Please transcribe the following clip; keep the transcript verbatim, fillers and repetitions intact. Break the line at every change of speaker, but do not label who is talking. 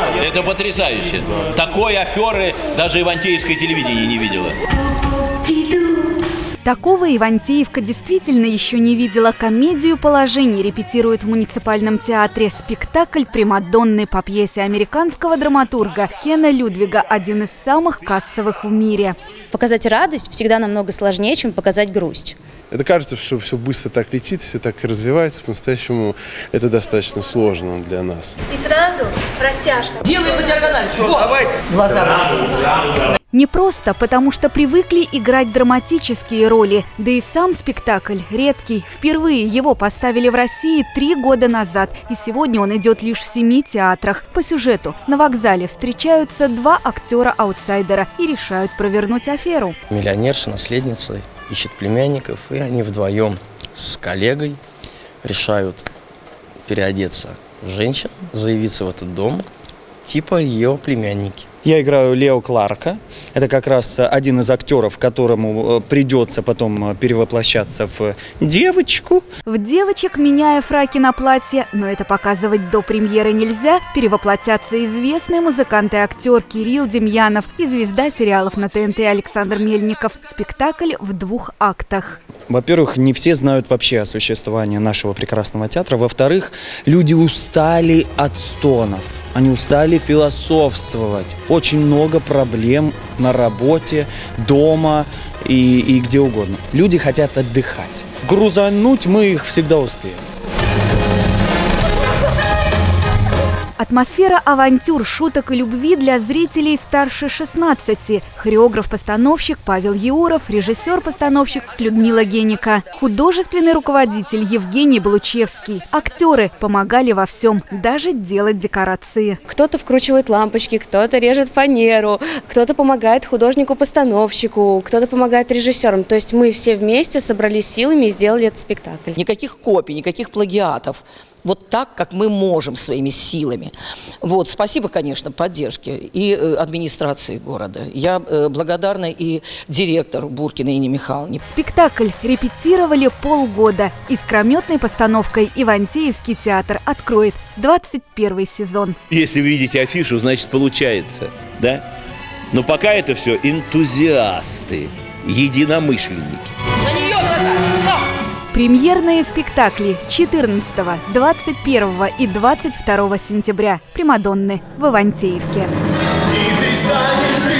Это потрясающе. Такой аферы даже ивантеевское телевидение не видело.
Такого Ивантеевка действительно еще не видела. Комедию положений репетирует в муниципальном театре. Спектакль «Примадонны» по пьесе американского драматурга Кена Людвига, один из самых кассовых в мире.
Показать радость всегда намного сложнее, чем показать грусть.
Это кажется, что все быстро так летит, все так развивается. По-настоящему это достаточно сложно для нас.
И сразу растяжка.
Делай по диагонали.
Давай.
Глаза.
Не просто, потому что привыкли играть драматические роли. Да и сам спектакль редкий. Впервые его поставили в России три года назад. И сегодня он идет лишь в семи театрах. По сюжету на вокзале встречаются два актера-аутсайдера и решают провернуть аферу.
Миллионерша, наследница, ищет племянников, и они вдвоем с коллегой решают переодеться в женщин, заявиться в этот дом, типа ее племянники.
Я играю Лео Кларка. Это как раз один из актеров, которому придется потом перевоплощаться в девочку.
В девочек, меняя фраки на платье, но это показывать до премьеры нельзя, перевоплотятся известный музыкант и актер Кирилл Демьянов и звезда сериалов на ТНТ Александр Мельников. Спектакль в двух актах.
Во-первых, не все знают вообще о существовании нашего прекрасного театра. Во-вторых, люди устали от стонов. Они устали философствовать. Очень много проблем на работе, дома и, и где угодно. Люди хотят отдыхать. Грузануть мы их всегда успеем.
Атмосфера авантюр, шуток и любви для зрителей старше шестнадцати. Хореограф-постановщик Павел Еуров, режиссер-постановщик Людмила Геника, художественный руководитель Евгений Блучевский. Актеры помогали во всем, даже делать декорации.
Кто-то вкручивает лампочки, кто-то режет фанеру, кто-то помогает художнику-постановщику, кто-то помогает режиссерам. То есть мы все вместе собрались силами и сделали этот спектакль.
Никаких копий, никаких плагиатов. Вот так, как мы можем своими силами. Вот, спасибо, конечно, поддержке и э, администрации города. Я э, благодарна и директору Буркиной Инне Михайловне.
Спектакль репетировали полгода. Искрометной постановкой Ивантеевский театр откроет двадцать первый сезон.
Если вы видите афишу, значит получается, да? Но пока это все энтузиасты, единомышленники.
На нее глаза!
Премьерные спектакли четырнадцатого, двадцать первого и двадцать второго сентября. «Примадонны» в Ивантеевке.
И ты станешь